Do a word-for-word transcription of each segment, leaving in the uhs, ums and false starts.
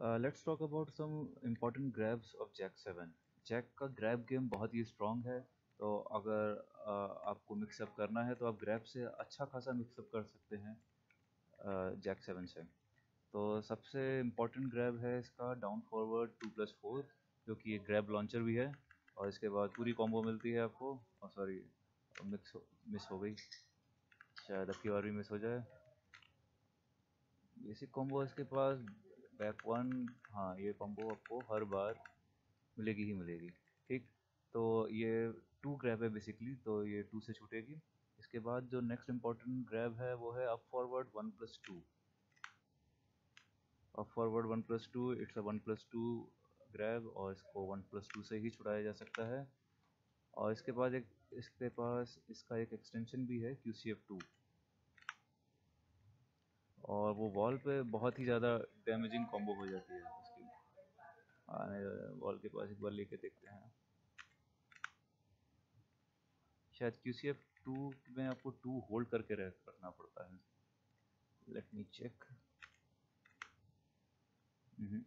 Let's talk about some important grabs of Jack seven. Jack का grab game बहुत ही strong है। तो अगर uh, आपको मिक्सअप करना है तो आप ग्रैब से अच्छा खासा मिक्सअप कर सकते हैं जैक सेवन से। तो सबसे इम्पोर्टेंट ग्रैब है इसका down forward two plus four, जो कि एक ग्रैब लॉन्चर भी है। और इसके बाद पूरी कॉम्बो मिलती है आपको। और सॉरी, मिक्स मिस हो गई, शायद अब की बार भी मिस हो जाए। बेसिक कॉम्बो इसके पास बैक वन। हाँ, ये कॉम्बो आपको हर बार मिलेगी ही मिलेगी। ठीक, तो ये टू ग्रैब है बेसिकली, तो ये टू से छूटेगी। इसके बाद जो नेक्स्ट इम्पोर्टेंट ग्रैब है वो है up forward one plus two. Up forward one plus two, it's a one plus two grab, और इसको वन प्लस टू से ही छुड़ाया जा सकता है। और इसके बाद एक इसके पास इसका एक एक्सटेंशन भी है क्यू सी एफ टू, और वो वॉल पे बहुत ही ज़्यादा डैमेजिंग कॉम्बो हो जाती है उसकी। वॉल के पास एक बार लेके देखते हैं। शायद क्यू सी एफ टू में आपको टू होल्ड करके रख रखना पड़ता है। Let me check. Hmm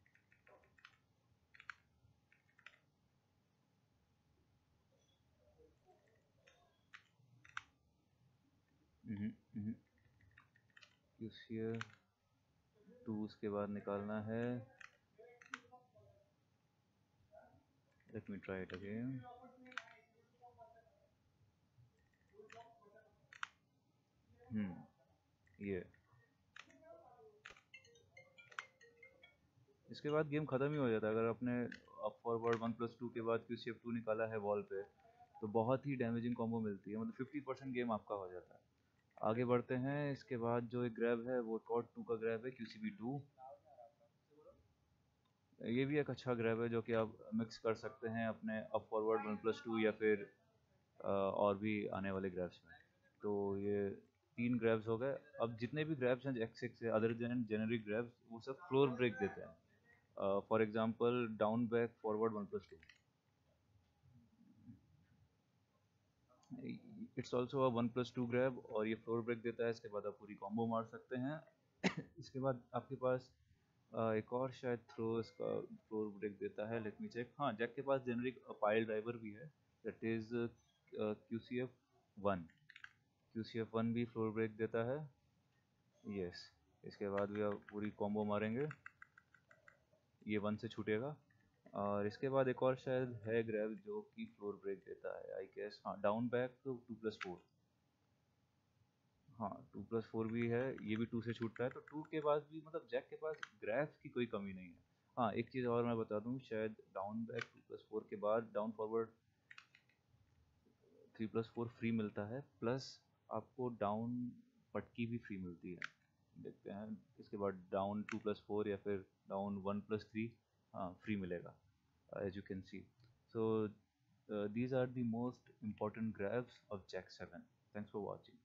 hmm Q C F two उसके बाद निकालना है। Let me try it again. Hmm ये इसके बाद गेम ख़त्म ही हो जाता है। अगर आपने up forward one plus two के बाद क्यू सी एफ टू निकाला है वॉल पे, तो बहुत ही डैमेजिंग कॉम्बो मिलती है, मतलब फिफ्टी परसेंट गेम आपका हो जाता है। आगे बढ़ते हैं। इसके बाद जो एक ग्रैब है वो कॉड टू का ग्रैब है, क्यू सी बी टू। ये भी एक अच्छा ग्रैब है जो कि आप मिक्स कर सकते हैं अपने up forward one plus two या फिर अ, और भी आने वाले ग्रैब्स में। तो ये तीन ग्रैब्स हो गए। अब जितने भी ग्रैब्स हैं एक्स सिक्स से अदर देन जेनरिक ग्रैब्स, वो सब फ्लोर ब्रेक देते हैं। For example down back forward one plus two, it's also a one plus two grab, और ये फ्लोर ब्रेक देता है। इसके बाद आप पूरी कॉम्बो मार सकते हैं। इसके बाद आपके पास अ, एक और शायद थ्रो इसका फ्लोर ब्रेक देता है। Let me check. हाँ, जैक के पास जेनरिक पाइल ड्राइवर भी है, that is Q C F one. Q C F one भी फ्लोर ब्रेक देता है। यस, इसके बाद भी आप पूरी कॉम्बो मारेंगे, ये वन से छूटेगा। और इसके बाद एक और शायद है ग्रैब जो कि फ्लोर ब्रेक देता है, आई गेस। हाँ, down back two plus four. हाँ, टू प्लस फोर भी है, ये भी टू से छूटता है। तो टू के बाद भी मतलब जैक के पास ग्रैब्स की कोई कमी नहीं है। हाँ, एक चीज़ और मैं बता दूँ, शायद down back two plus four के बाद down forward three plus four free मिलता है, प्लस आपको डाउन पटकी भी फ्री मिलती है। देखते हैं। इसके बाद डाउन टू प्लस फोर या फिर डाउन वन प्लस थ्री, हाँ, फ्री मिलेगा, as you can see. So these are the most important grabs of Jack seven. Thanks for watching.